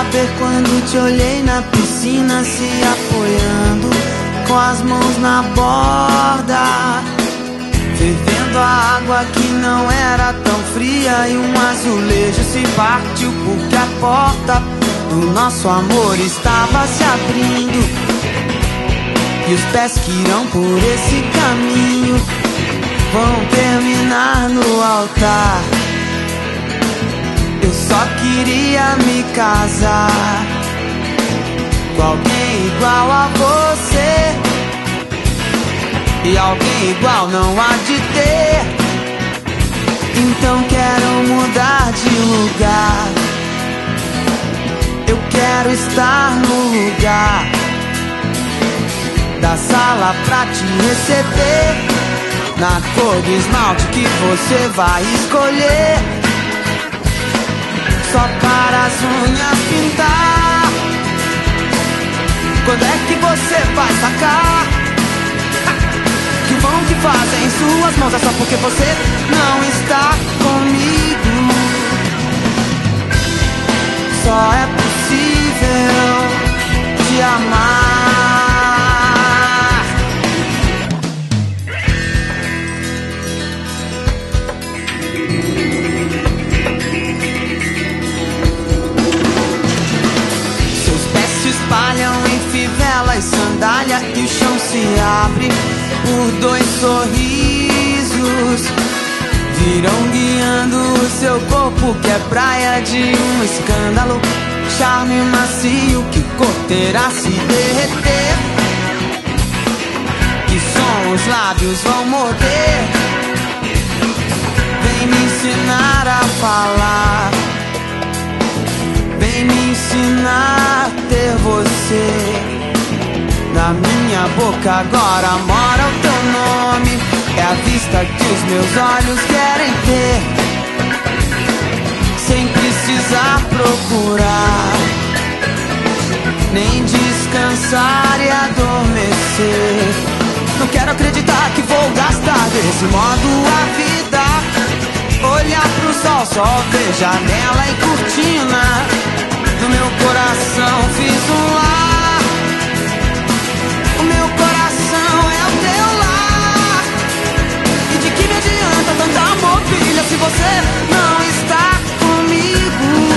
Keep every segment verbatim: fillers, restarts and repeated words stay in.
saber quando te olhei na piscina se apoiando com as mãos na borda, fervendo a água que não era tão fria e um azulejo se partiu porque a porta do nosso amor estava se abrindo. E os pés que irão por esse caminho vão terminar no altar. Eu só queria me casar com alguém igual a você, e alguém igual não há de ter. Então quero mudar de lugar, eu quero estar no lugar da sala pra te receber, na cor do esmalte que você vai escolher, só para as unhas pintar. Quando é que você vai sacar que o vão que fazem em suas mãos é só porque você não está comigo? Só é possível te amar. Espalham em fivela e sandália e o chão se abre por dois sorrisos. Virão guiando o seu corpo que é praia de um escândalo, charme macio que corterá se derreter. Que som os lábios vão morder? Vem me ensinar a falar, vem me ensinar a ter você. Na minha boca agora mora o teu nome, é a vista que os meus olhos querem ter, sem precisar procurar, nem descansar e adormecer. Não quero acreditar que vou gastar desse modo a vida, olhar pro sol, só ver janela e cortina. No meu coração fiz um lar, o meu coração é o teu lar. E de que me adianta tanta mobília se você não está comigo?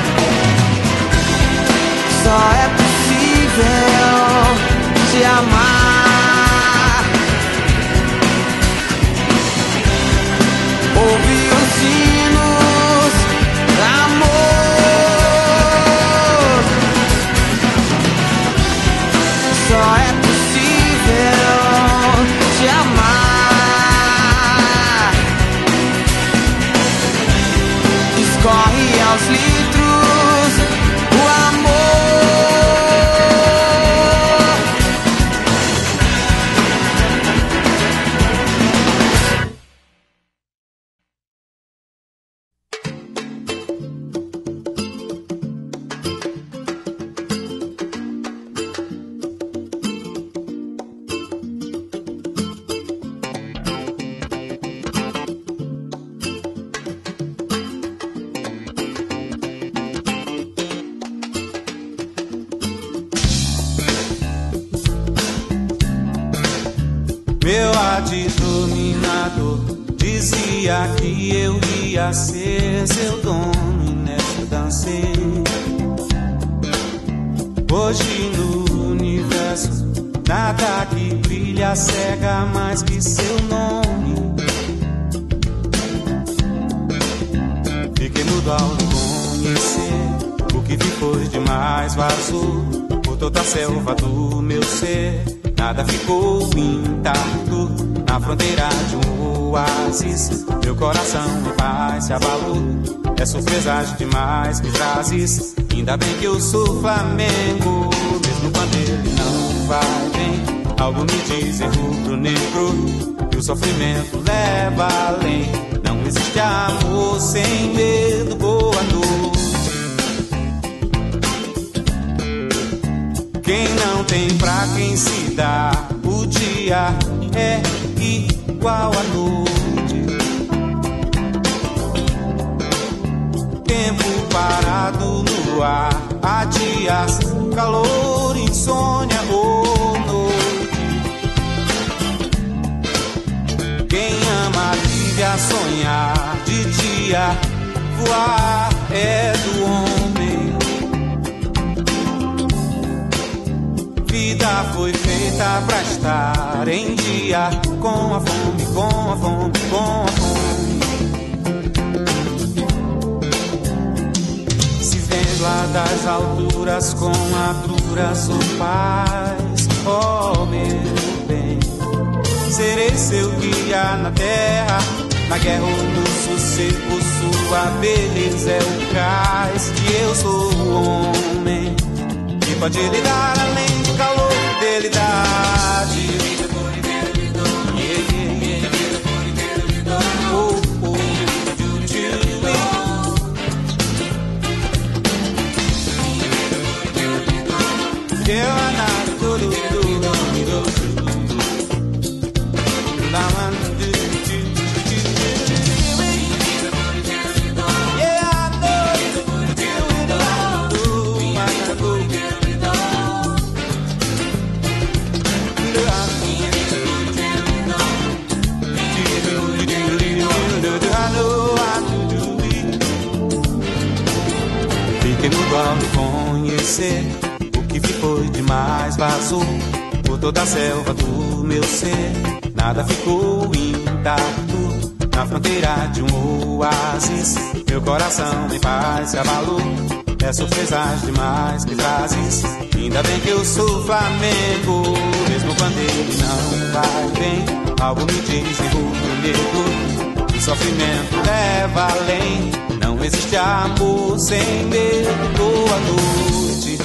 Só é possível te amar. Ouve os sinos da amor. Só é possível te amar. Escorre aos litros o Meu addominador dizia que eu ia ser seu dono e nessa dancei. Hoje no universo nada que brilha cega mais que seu nome. Fiquei mudo ao conhecer, o que ficou demais vazou por toda a selva do meu ser. Nada ficou intacto na fronteira de um oásis. Meu coração em paz se abalou, é surpresagem demais que trazes. Ainda bem que eu sou Flamengo, mesmo quando ele não vai bem. Algo me diz em rubro-negro que o sofrimento leva além. Não existe amor sem medo. Boa noite. Quem não tem pra quem se dá, o dia é igual à noite. Tempo parado no ar, há dias, calor, insônia ou noite. Quem ama vive a sonhar, de dia voar é do homem. Vida foi feita pra estar em dia, com a fome, com a fome, com a fome. Se vês lá das alturas com a sou paz, oh meu bem. Serei seu guia na terra, na guerra ou no sossego. Sua beleza é o cais, e eu sou o homem que pode lhe dar além do calor fidelidade. Oh, oh, eu anado tudo, tudo, fiquei no igual de conhecer. O que ficou demais vazou por toda a selva do meu ser. Nada ficou intacto na fronteira de um oásis. Meu coração em paz se abalou. É surpresas demais que trazes. Ainda bem que eu sou Flamengo, mesmo quando ele não vai bem. Algo me diz envolvido, o sofrimento leva além. Não existe amor sem medo. Boa noite.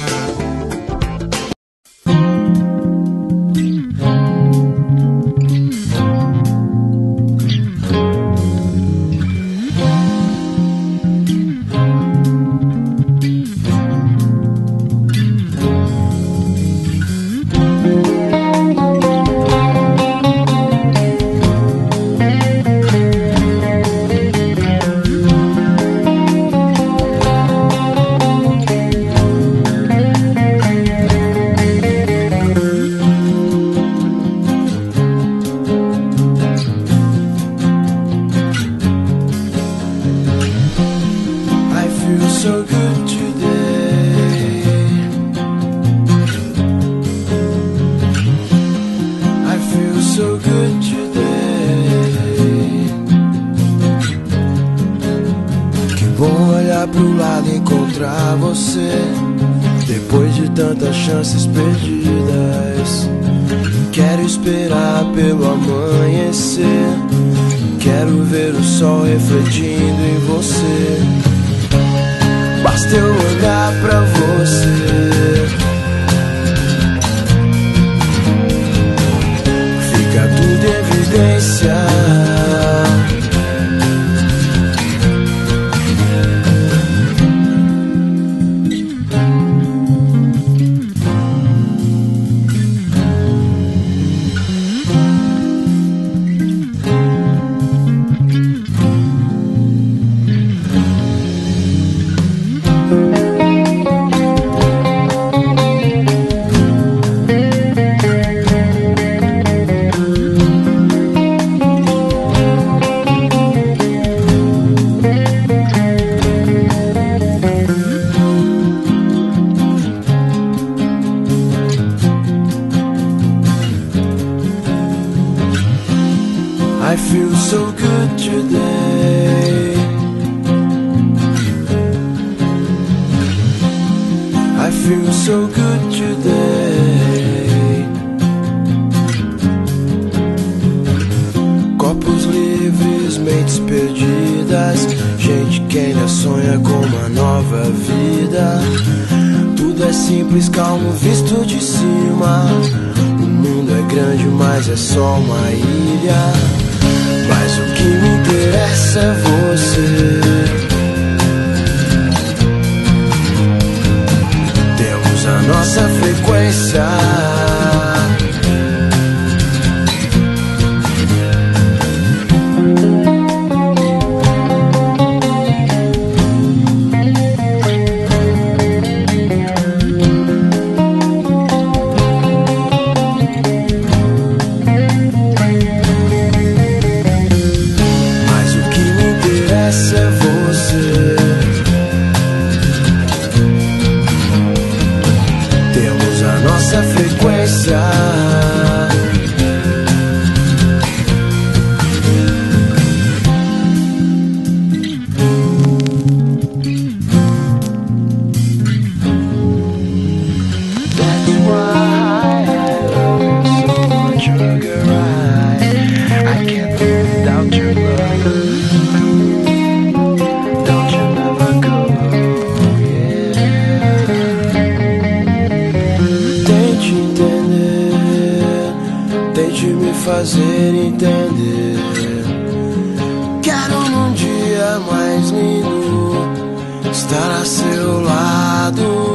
Chances perdidas. Quero esperar pelo amanhecer. Quero ver o sol refletindo em você. Basta eu olhar pra você, fica tudo em evidência. I feel so good today. I feel so good today. Copos livres, mentes perdidas. Gente que ainda sonha com uma nova vida. Tudo é simples, calmo, visto de cima. O mundo é grande, mas é só uma ilha. Mas o que me interessa é você. Temos a nossa frequência. fazer entender. Quero num dia mais lindo estar a seu lado.